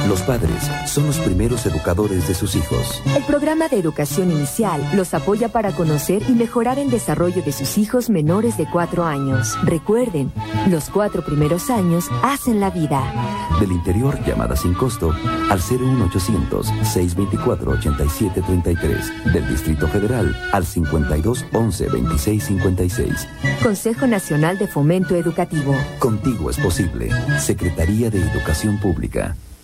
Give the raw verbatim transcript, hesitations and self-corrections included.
Los padres son los primeros educadores de sus hijos. El programa de educación inicial los apoya para conocer y mejorar el desarrollo de sus hijos menores de cuatro años. Recuerden, los cuatro primeros años hacen la vida. Del interior, llamada sin costo al cero uno ochocientos, seiscientos veinticuatro, ochenta y siete treinta y tres. Del Distrito Federal al cincuenta y dos, once, veintiséis cincuenta y seis. Consejo Nacional de Fomento Educativo. Contigo es posible. Secretaría de Educación Pública.